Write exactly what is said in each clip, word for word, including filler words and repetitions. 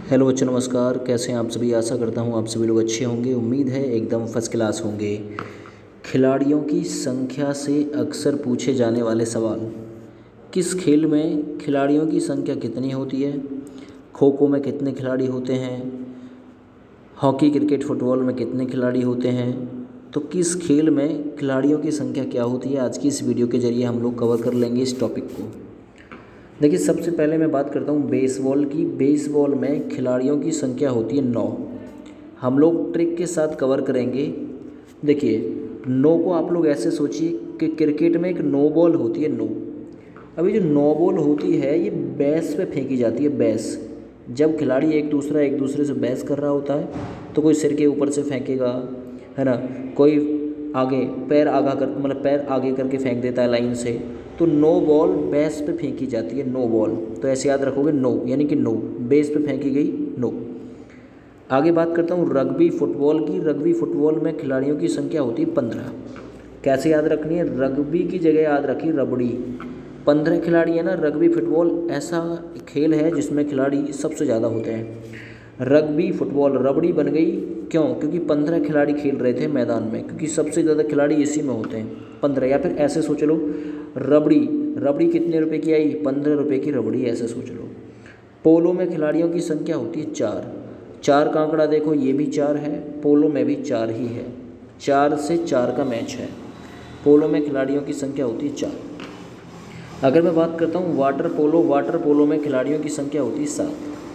Hello बच्चों, नमस्कार। कैसे हैं आप सभी? आशा करता हूँ आप सभी लोग अच्छे होंगे। उम्मीद है एकदम फर्स्ट क्लास होंगे। खिलाड़ियों की संख्या से अक्सर पूछे जाने वाले सवाल। किस खेल में खिलाड़ियों की संख्या कितनी होती है? खो खो में कितने खिलाड़ी होते हैं? हॉकी, क्रिकेट, फुटबॉल में कितने खिलाड़ी होते हैं? तो किस खेल में खिलाड़ियों की संख्या क्या होती है, आज की इस वीडियो के ज़रिए हम लोग कवर कर लेंगे इस टॉपिक को। देखिए, सबसे पहले मैं बात करता हूँ बेसबॉल की। बेसबॉल में खिलाड़ियों की संख्या होती है नौ। हम लोग ट्रिक के साथ कवर करेंगे। देखिए, नौ को आप लोग ऐसे सोचिए कि क्रिकेट में एक नो बॉल होती है, नो। अभी जो नो बॉल होती है ये बेस पे फेंकी जाती है, बेस। जब खिलाड़ी एक दूसरा एक दूसरे से बेस कर रहा होता है तो कोई सिर के ऊपर से फेंकेगा, है ना, कोई आगे पैर आगा कर मतलब पैर आगे करके फेंक देता है लाइन से। तो नो बॉल बेस पे फेंकी जाती है, नो बॉल। तो ऐसे याद रखोगे, नो यानी कि नो, बेस पे फेंकी गई, नो। आगे बात करता हूँ रग्बी फुटबॉल की। रग्बी फुटबॉल में खिलाड़ियों की संख्या होती है पंद्रह। कैसे याद रखनी है? रग्बी की जगह याद रखिए रबड़ी। पंद्रह खिलाड़ी है ना। रग्बी फुटबॉल ऐसा खेल है जिसमें खिलाड़ी सबसे ज़्यादा होते हैं। रग्बी फुटबॉल रबड़ी बन गई, क्यों? क्योंकि पंद्रह खिलाड़ी खेल रहे थे मैदान में, क्योंकि सबसे ज़्यादा खिलाड़ी इसी में होते हैं, पंद्रह। या फिर ऐसे सोच लो, रबड़ी रबड़ी कितने रुपए की आई? पंद्रह रुपए की रबड़ी, ऐसे सोच लो। पोलो में खिलाड़ियों की संख्या होती है चार। चार का आंकड़ा देखो, ये भी चार है, पोलो में भी चार ही है। चार से चार का मैच है। पोलो में खिलाड़ियों की संख्या होती है चार। अगर मैं बात करता हूँ वाटर पोलो, वाटर पोलो में खिलाड़ियों की संख्या होती है सात।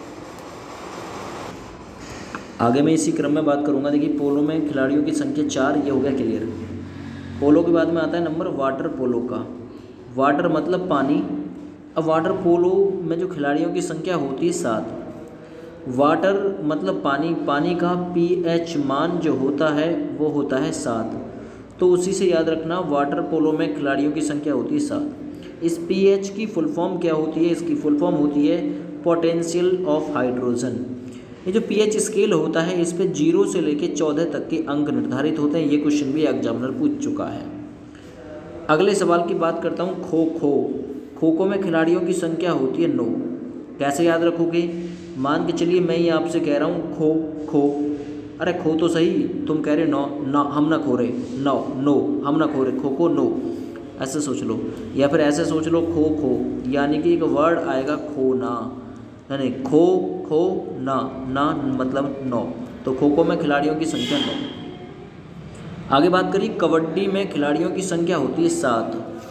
आगे मैं इसी क्रम में बात करूँगा। देखिए, पोलो में खिलाड़ियों की संख्या चार, ये हो गया क्लियर। पोलो के बाद में आता है नंबर वाटर पोलो का। वाटर मतलब पानी। अब वाटर पोलो में जो खिलाड़ियों की संख्या होती है सात। वाटर मतलब पानी, पानी का पीएच मान जो होता है वो होता है सात। तो उसी से याद रखना, वाटर पोलो में खिलाड़ियों की संख्या होती है सात। इस पीएच की फुल फॉर्म क्या होती है? इसकी फुल फॉर्म होती है पोटेंशियल ऑफ हाइड्रोजन। ये जो पीएच स्केल होता है, इस पे जीरो से लेकर चौदह तक के अंक निर्धारित होते हैं। ये क्वेश्चन भी एग्जामिनर पूछ चुका है। अगले सवाल की बात करता हूँ खो खो। खो खो में खिलाड़ियों की संख्या होती है नौ। कैसे याद रखोगे? मान के चलिए मैं ही आपसे कह रहा हूँ खो खो, अरे खो तो सही, तुम कह रहे नौ, ना हम ना खो रहे, नौ नो हम ना खो रहे, खो खो नो, ऐसे सोच लो। या फिर ऐसे सोच लो खो खो, यानी कि एक वर्ड आएगा खोना, यानी खो खो ना, ना मतलब नौ। तो खो खो में खिलाड़ियों की संख्या नौ। आगे बात करिए कबड्डी में खिलाड़ियों की संख्या होती है सात।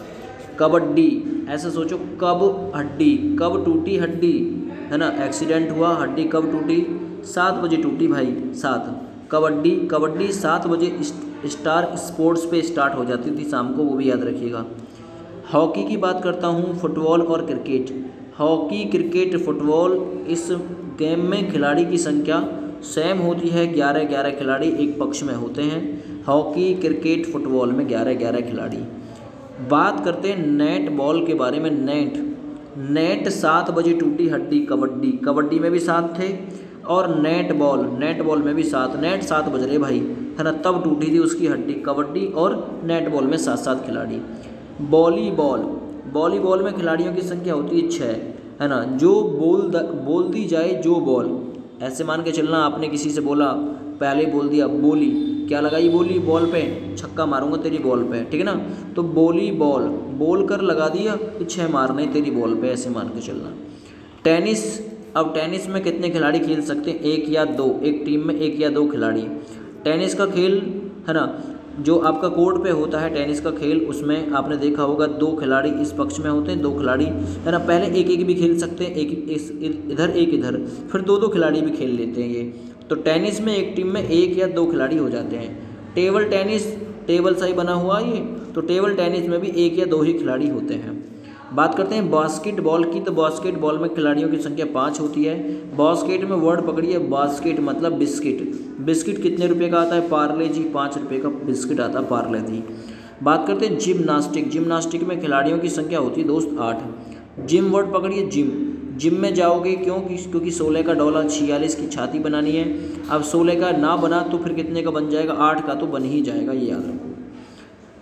कबड्डी ऐसे सोचो, कब हड्डी, कब टूटी हड्डी, है ना, एक्सीडेंट हुआ, हड्डी कब टूटी? सात बजे टूटी भाई, सात। कबड्डी कबड्डी सात बजे स्टार स्पोर्ट्स पे स्टार्ट हो जाती थी शाम को, वो भी याद रखिएगा। हॉकी की बात करता हूँ, फुटबॉल और क्रिकेट। हॉकी, क्रिकेट, फुटबॉल, इस गेम में खिलाड़ी की संख्या सेम होती है, ग्यारह ग्यारह खिलाड़ी एक पक्ष में होते हैं। हॉकी, क्रिकेट, फुटबॉल में ग्यारह ग्यारह खिलाड़ी। बात करते हैं नेट बॉल के बारे में। नेट नेट सात बजे टूटी हड्डी कबड्डी, कबड्डी में भी सात थे, और नेट बॉल नेट बॉल में भी सात। नेट सात बज रहे भाई, है ना, तब टूटी थी उसकी हड्डी। कबड्डी और नेट बॉल में सात सात खिलाड़ी। वॉलीबॉल वॉलीबॉल में खिलाड़ियों की संख्या होती है छः, है ना। जो बोल बोल दी जाए जो बॉल, ऐसे मान के चलना, आपने किसी से बोला, पहले बोल दिया बोली, क्या लगाई बोली? बॉल पे, छक्का मारूंगा तेरी बॉल पे, ठीक है ना। तो बोली बॉल, बोल कर लगा दिया तो छः मारने तेरी बॉल पे, ऐसे मान के चलना। टेनिस, अब टेनिस में कितने खिलाड़ी खेल सकते हैं? एक या दो, एक टीम में एक या दो खिलाड़ी। टेनिस का खेल, है ना, जो आपका कोर्ट पे होता है टेनिस का खेल, उसमें आपने देखा होगा दो खिलाड़ी इस पक्ष में होते हैं, दो खिलाड़ी, है ना। पहले एक एक भी खेल सकते हैं, एक इस इधर एक इधर, फिर दो दो खिलाड़ी भी खेल लेते हैं ये। तो टेनिस में एक टीम में एक या दो खिलाड़ी हो जाते हैं। टेबल टेनिस, टेबल सा ही बना हुआ ये, तो टेबल टेनिस में भी एक या दो ही खिलाड़ी होते हैं। बात करते हैं बास्केटबॉल की। तो बास्केटबॉल में खिलाड़ियों की संख्या पाँच होती है। बास्केट में वर्ड पकड़िए, बास्केट मतलब बिस्किट। बिस्किट कितने रुपए का आता है? पार्ले जी, पाँच रुपये का बिस्किट आता है पार्ले जी। बात करते हैं जिम्नास्टिक। जिम्नास्टिक में खिलाड़ियों की संख्या होती है दोस्त आठ। जिम वर्ड पकड़िए, जिम। जिम में जाओगे क्यों? क्योंकि सोलह का डोला छियालीस की छाती बनानी है। अब सोलह का ना बना तो फिर कितने का बन जाएगा? आठ का तो बन ही जाएगा, ये याद रखो।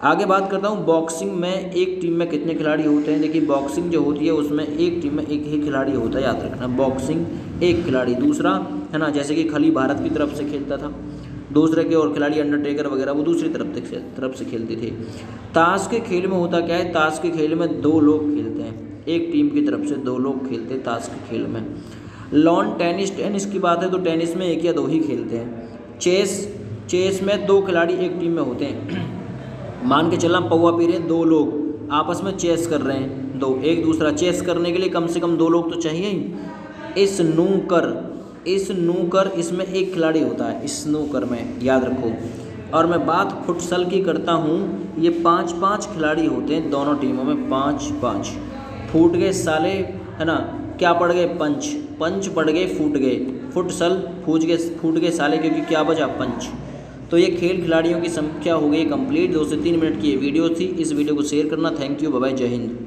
आगे बात करता हूँ बॉक्सिंग में एक टीम में कितने खिलाड़ी होते हैं। देखिए बॉक्सिंग जो होती है उसमें एक टीम में एक ही खिलाड़ी होता है, याद रखना बॉक्सिंग एक खिलाड़ी। दूसरा है ना, जैसे कि खली भारत की तरफ से खेलता था, दूसरे के और खिलाड़ी अंडरटेकर वगैरह वो दूसरी तरफ से तरफ से खेलते थे। ताश के खेल में होता क्या है, ताश के खेल में दो लोग खेलते हैं, एक टीम की तरफ से दो लोग खेलते हैं ताश के खेल में। लॉन टेनिस, टेनिस की बात है तो टेनिस में एक या दो ही खेलते हैं। चेस, चेस में दो खिलाड़ी एक टीम में होते हैं। मान के चलना पौवा पी रहे हैं दो लोग, आपस में चेस कर रहे हैं दो, एक दूसरा चेस करने के लिए कम से कम दो लोग तो चाहिए ही। स्नूकर, स्नूकर इसमें एक खिलाड़ी होता है स्नूकर में, याद रखो। और मैं बात फुटसल की करता हूँ, ये पाँच पाँच खिलाड़ी होते हैं दोनों टीमों में, पाँच पाँच। फूट गए साले, है ना, क्या पड़ गए पंच, पंच पड़ गए फूट गए, फुटसल फूट गए फूट गए साले, क्योंकि क्या बजा पंच। तो ये खेल खिलाड़ियों की संख्या हो गई कंप्लीट। दो से तीन मिनट की ये वीडियो थी, इस वीडियो को शेयर करना। थैंक यू, बाय बाय, जय हिंद।